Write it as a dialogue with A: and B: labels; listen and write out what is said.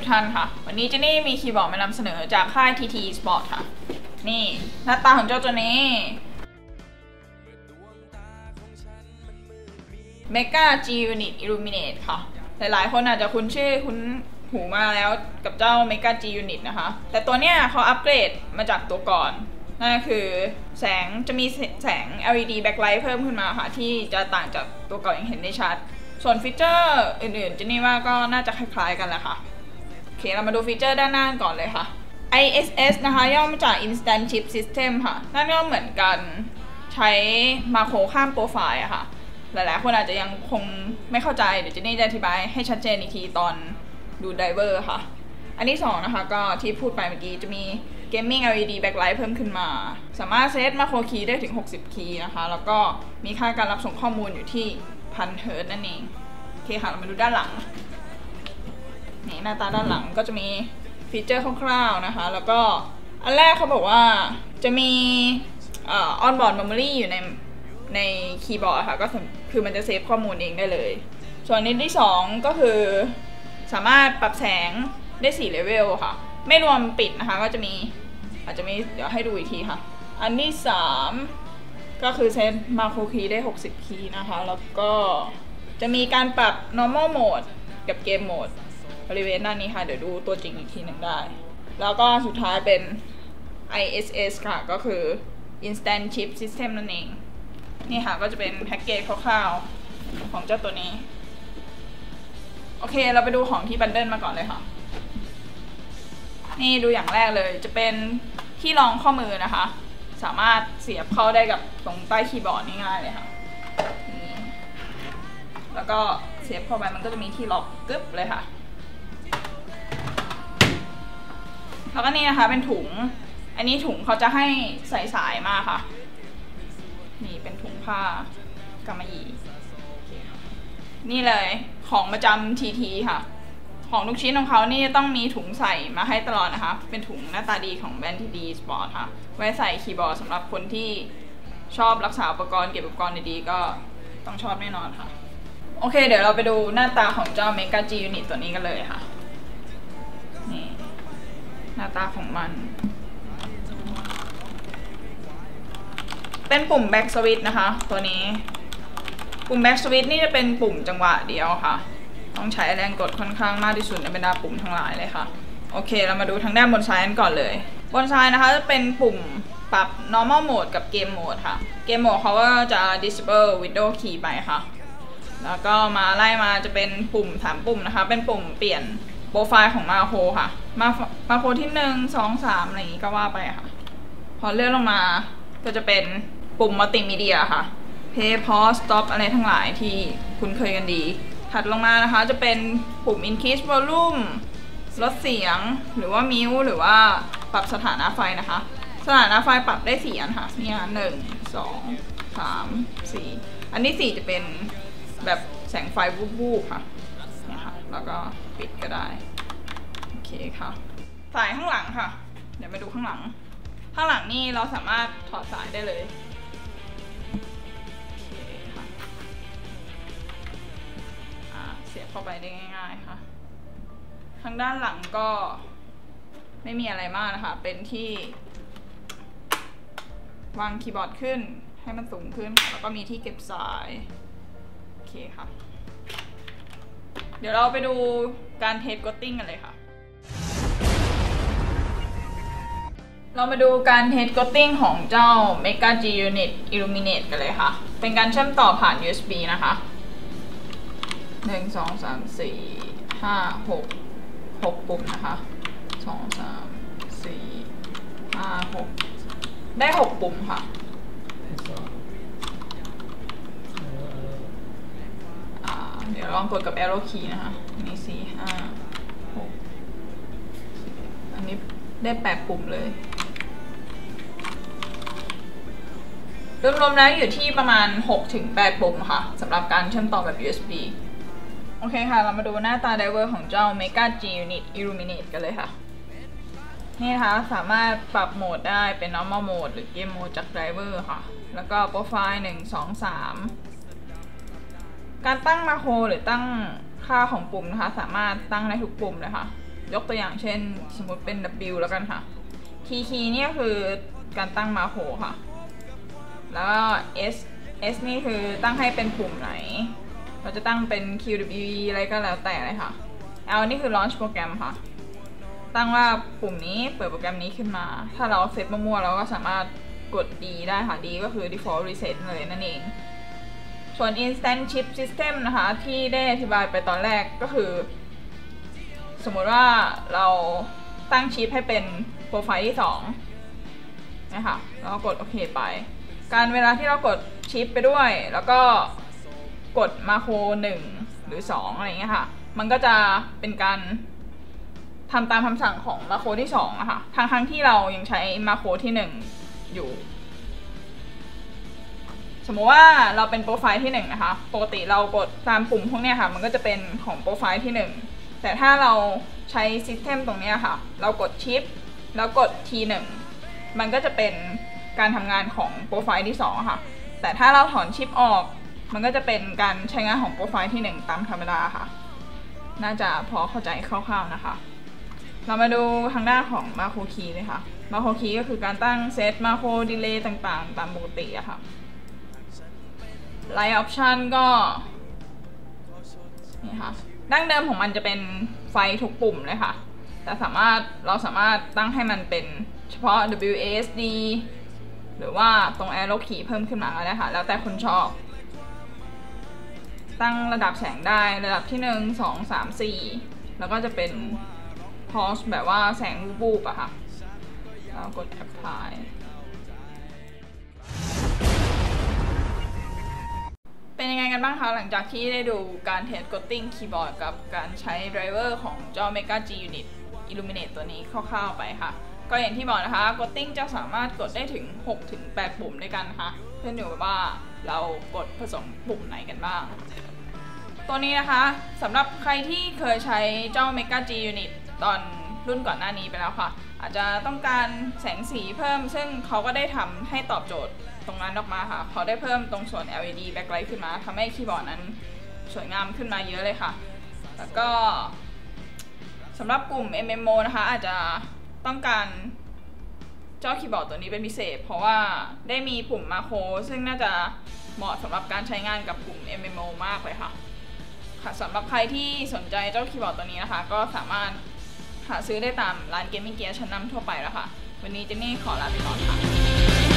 A: กท่านค่ะวันนี้เจนนี่มีคีย์บอร์ดมานำเสนอจากค่าย TT Sport ค่ะนี่หน้าตาของเจ้าตัวนี้ Mega G Unit Illuminate ค่ะหลายๆคนอาจจะคุ้นชื่อคุ้นหูมาแล้วกับเจ้า Mega G Unit นะคะแต่ตัวเนี้ยเขาอัปเกรดมาจากตัวก่อนนั่นคือแสงจะมีแสง LED backlight เพิ่มขึ้นมาค่ะที่จะต่างจากตัวก่อนอย่างเห็นได้ชัดส่วนฟีเจอร์อื่นๆเจนนี่ว่าก็น่าจะคล้ายๆกันแหละค่ะโอเคเรามาดูฟีเจอร์ด้านหน้าก่อนเลยค่ะ ISS นะคะย่อมาจาก Instant Chip System ค่ะนั่นก็เหมือนกันใช้มาโครข้ามโปรไฟล์อะค่ะหลายๆคนอาจจะยังคงไม่เข้าใจเดี๋ยวเจนนี่จะอธิบายให้ชัดเจนอีกทีตอนดูไดเวอร์ค่ะอันที่2นะคะก็ที่พูดไปเมื่อกี้จะมี Gaming LED Backlight เพิ่มขึ้นมาสามารถเซตมาโครคีย์ได้ถึง60คีย์นะคะแล้วก็มีค่าการรับส่งข้อมูลอยู่ที่1000 เฮิร์ตซ์นั่นเองโอเคค่ะเรามาดูด้านหลังนี่หน้าตาด้านหลังก็จะมีฟีเจอร์คร่าวๆนะคะแล้วก็อันแรกเขาบอกว่าจะมีon-board memory อยู่ในคีย์บอร์ดค่ะก็คือมันจะเซฟข้อมูลเองได้เลยส่วนอันที่2ก็คือสามารถปรับแสงได้4เลเวลค่ะไม่รวมปิดนะคะก็จะมีอาจจะมีเดี๋ยวให้ดูอีกทีค่ะอันที่3ก็คือเซตมาโครคีย์ได้60คีย์นะคะแล้วก็จะมีการปรับ normal mode กับ game mode บริเวณด้านนี้ค่ะเดี๋ยวดูตัวจริงอีกทีหนึ่งได้แล้วก็สุดท้ายเป็น ISS ค่ะก็คือ Instant Chip System นั่นเองนี่ค่ะก็จะเป็นแพ็กเกจคร่าวๆของเจ้าตัวนี้โอเคเราไปดูของที่บันเดิลมาก่อนเลยค่ะนี่ดูอย่างแรกเลยจะเป็นที่รองข้อมือนะคะสามารถเสียบเข้าได้กับตรงใต้คีย์บอร์ดง่ายๆเลยค่ะนี่แล้วก็เสียบเข้าไปมันก็จะมีที่ล็อกกึ๊บเลยค่ะแล้วก็นี่นะคะเป็นถุงอันนี้ถุงเขาจะให้ใส่สายมาค่ะนี่เป็นถุงผ้ากำมะหยี่นี่เลยของประจำ TT ค่ะของทุกชิ้นของเขานี่ต้องมีถุงใส่มาให้ตลอดนะคะเป็นถุงหน้าตาดีของแบรนด์ TT Sport ค่ะไว้ใส่คีย์บอร์ดสำหรับคนที่ชอบรักษาอุปกรณ์เก็บอุปกรณ์ดีๆก็ต้องชอบแน่นอนค่ะโอเคเดี๋ยวเราไปดูหน้าตาของเจ้า Mega G Unit ตัวนี้กันเลยค่ะนี่หน้าตาของมันเป็นปุ่ม Back Switch นะคะตัวนี้ปุ่ม Back Switch นี่จะเป็นปุ่มจังหวะเดียวค่ะต้องใช้แรงกดค่อนข้างมากที่สุดในบรรดาปุ่มทั้งหลายเลยค่ะโอเคเรามาดูทางด้านบนซ้ายกันก่อนเลยบนซ้ายนะคะจะเป็นปุ่มปรับ normal mode กับ game mode ค่ะ game mode เขาก็จะ disable window key ไปค่ะแล้วก็มาไล่มาจะเป็นปุ่ม3ปุ่มนะคะเป็นปุ่มเปลี่ยนโปรไฟล์ของมาโครค่ะมาโครที่1 2 3อะไรอย่างนี้ก็ว่าไปค่ะพอเลื่อนลงมาก็จะเป็นปุ่มมัลติมีเดียค่ะ play pause stop อะไรทั้งหลายที่คุ้นเคยกันดีถัดลงมานะคะจะเป็นปุ่ม increase volume ลดเสียงหรือว่า mute หรือว่าปรับสถานะไฟนะคะสถานะไฟปรับได้4อันค่ะนี่ค่ะ1 2 3 4อันที่4จะเป็นแบบแสงไฟวูบๆค่ะเนี่ยค่ะแล้วก็ปิดก็ได้โอเคค่ะสายข้างหลังค่ะเดี๋ยวมาดูข้างหลังนี่เราสามารถถอดสายได้เลยเสียบเข้าไปได้ง่ายๆค่ะทางด้านหลังก็ไม่มีอะไรมากนะคะเป็นที่วางคีย์บอร์ดขึ้นให้มันสูงขึ้นแล้วก็มีที่เก็บสายโอเคค่ะเดี๋ยวเราไปดูการเทสกดติ้งกันเลยค่ะเรามาดูการเทสกดติ้งของเจ้า Mega G Unit Illuminate กันเลยค่ะเป็นการเชื่อมต่อผ่าน USB นะคะ1 2 3 4 5 6ปุ่มนะคะ2 3 4 5 6ได้6ปุ่มค่ะเดี๋ยวลองกดกับ arrow key นะคะนี่4 5 6อันนี้ได้8ปุ่มเลยรวมๆแล้วอยู่ที่ประมาณ 6-8 ปุ่มค่ะสำหรับการเชื่อมต่อแบบ USB โอเคค่ะเรามาดูหน้าตาไดเวอร์ของเจ้า Mega G Unit Illuminate กันเลยค่ะนี่นะคะสามารถปรับโหมดได้เป็น normal mode หรือ game mode จากไดเวอร์ค่ะแล้วก็โปรไฟล์1 2 3การตั้งมาโครหรือตั้งค่าของปุ่มนะคะสามารถตั้งได้ทุกปุ่มเลยค่ะยกตัวอย่างเช่นสมมติเป็น W แล้วกันค่ะ Key เนี่ยคือการตั้งมาโครค่ะแล้วก็ S นี่คือตั้งให้เป็นปุ่มไหนเราจะตั้งเป็น QWE อะไรก็แล้วแต่เลยค่ะ L นี่คือ launch โปรแกรมค่ะตั้งว่าปุ่มนี้เปิดโปรแกรมนี้ขึ้นมาถ้าเราเซตมั่วๆเราก็สามารถกด D ได้ค่ะ D ก็คือ default reset เลยนั่นเองส่วน instant chip system นะคะที่ได้อธิบายไปตอนแรกก็คือสมมติว่าเราตั้งชิปให้เป็นโปรไฟล์ที่2นะคะแล้วก็กดโอเคไปการเวลาที่เรากดชิปไปด้วยแล้วก็กดมาโคร1หรือ2อะไรอย่างเงี้ยค่ะมันก็จะเป็นการทำตามคำสั่งของมาโครที่2อะค่ะทั้งที่เรายังใช้มาโครที่1อยู่สมมติว่าเราเป็นโปรไฟล์ที่1นะคะปกติเรากดตามปุ่มพวกนี้ค่ะมันก็จะเป็นของโปรไฟล์ที่1แต่ถ้าเราใช้ซิสเต็มตรงนี้ค่ะเรากดชิปแล้วกด T1 มันก็จะเป็นการทำงานของโปรไฟล์ที่2ค่ะแต่ถ้าเราถอนชิปออกมันก็จะเป็นการใช้งานของโปรไฟล์ที่1ตามธรรมดาค่ะน่าจะพอเข้าใจคร่าวๆนะคะเรามาดูทางด้านของมาโครคีย์เลยค่ะมาโครคีย์ก็คือการตั้งเซตมาโครดีเลย์ต่างๆตามปกติอะค่ะไลท์ออปชันก็นี่ค่ะดั้งเดิมของมันจะเป็นไฟทุกปุ่มเลยค่ะแต่เราสามารถตั้งให้มันเป็นเฉพาะ WASD หรือว่าตรง arrow key เพิ่มขึ้นมาก็ได้ค่ะแล้วแต่คนชอบตั้งระดับแสงได้ระดับที่1 2 3 4แล้วก็จะเป็น pause แบบว่าแสงวูบๆอะค่ะแล้วกด applyเป็นยังไงกันบ้างคะหลังจากที่ได้ดูการเทสกดติ้งคีย์บอร์ดกับการใช้ไดรเวอร์ของจอ Mega G Unit Illuminate ตัวนี้คร่าวๆไปค่ะก็อย่างที่บอกนะคะกดติ้งจะสามารถกดได้ถึง 6-8 ปุ่มด้วยกันนะคะขึ้นอยู่กับว่าเรากดผสมปุ่มไหนกันบ้างตัวนี้นะคะสำหรับใครที่เคยใช้เจ้า Mega G Unit ตอนรุ่นก่อนหน้านี้ไปแล้วค่ะอาจจะต้องการแสงสีเพิ่มซึ่งเขาก็ได้ทำให้ตอบโจทย์ตรงนั้นออกมาค่ะเขาได้เพิ่มตรงส่วน LED backlight ขึ้นมาทำให้คีย์บอร์ดนั้นสวยงามขึ้นมาเยอะเลยค่ะแล้วก็สำหรับกลุ่ม MMO นะคะอาจจะต้องการเจ้าคีย์บอร์ดตัวนี้เป็นพิเศษเพราะว่าได้มีปุ่มมาโครซึ่งน่าจะเหมาะสำหรับการใช้งานกับกลุ่ม MMO มากเลยค่ะสำหรับใครที่สนใจเจ้าคีย์บอร์ดตัวนี้นะคะก็สามารถหาซื้อได้ตามร้านเกมมิ่งเกียร์ชั้นนำทั่วไปแล้วค่ะวันนี้เจนนี่ขอลาไปก่อนค่ะ